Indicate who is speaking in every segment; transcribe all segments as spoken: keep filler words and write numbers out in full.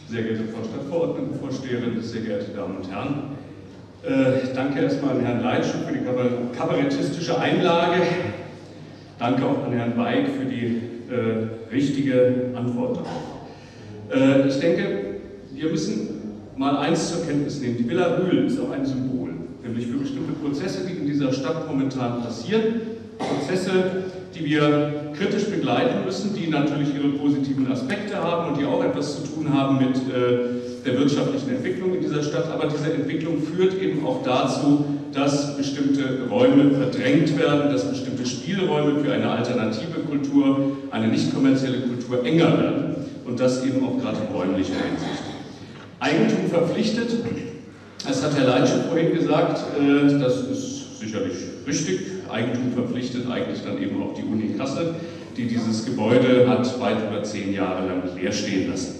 Speaker 1: Sehr geehrte Frau Stadtverordnetenvorsteherin, sehr geehrte Damen und Herren. Äh, danke erstmal an Herrn Leitsch für die kabarettistische Einlage. Danke auch an Herrn Weig für die äh, richtige Antwort darauf. Äh, ich denke, wir müssen mal eins zur Kenntnis nehmen. Die Villa Rühl ist auch ein Symbol, nämlich für bestimmte Prozesse, die in dieser Stadt momentan passieren. Prozesse, die wir kritisch begleiten müssen, die natürlich ihre positiven Aspekte haben und die auch etwas zu tun haben mit äh, der wirtschaftlichen Entwicklung in dieser Stadt. Aber diese Entwicklung führt eben auch dazu, dass bestimmte Räume verdrängt werden, dass bestimmte Spielräume für eine alternative Kultur, eine nicht kommerzielle Kultur enger werden. Und das eben auch gerade in räumlicher Hinsicht. Eigentum verpflichtet, das hat Herr Leitsch vorhin gesagt, äh, das ist sicherlich richtig. Eigentum verpflichtet eigentlich dann eben auch die Uni Kassel, die dieses Gebäude hat weit über zehn Jahre lang leer stehen lassen.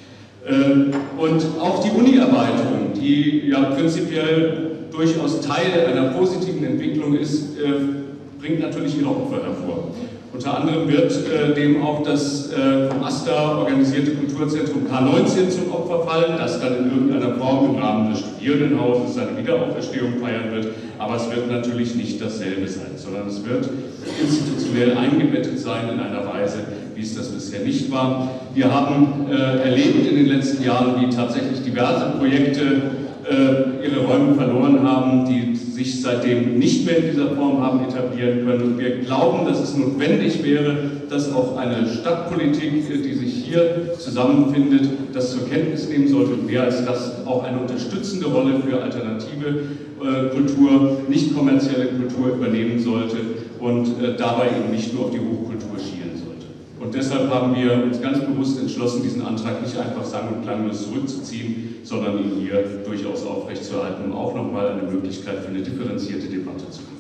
Speaker 1: Und auch die Uni-Erweiterung, die ja prinzipiell durchaus Teil einer positiven Entwicklung ist, bringt natürlich ihre Opfer hervor. Unter anderem wird äh, dem auch das äh, vom AStA organisierte Kulturzentrum K neunzehn zum Opfer fallen, das dann in irgendeiner Form im Rahmen des Studierendenhauses seine Wiederauferstehung feiern wird. Aber es wird natürlich nicht dasselbe sein, sondern es wird institutionell eingebettet sein in einer Weise, wie es das bisher nicht war. Wir haben äh, erlebt in den letzten Jahren, wie tatsächlich diverse Projekte äh, ihre Räume verloren haben, die sich seitdem nicht mehr in dieser Form haben etablieren können. Und wir glauben, dass es notwendig wäre, dass auch eine Stadtpolitik, die sich hier zusammenfindet, das zur Kenntnis nehmen sollte und mehr als das auch eine unterstützende Rolle für alternative äh, Kultur, nicht kommerzielle Kultur übernehmen sollte und äh, dabei eben nicht nur auf die Hochkultur schielen sollte. Und deshalb haben wir uns ganz bewusst entschlossen, diesen Antrag nicht einfach sang- und klanglos zurückzuziehen, sondern ihn hier durchaus aufrechtzuerhalten, um auch nochmal eine Möglichkeit für eine differenzierte Debatte zu geben.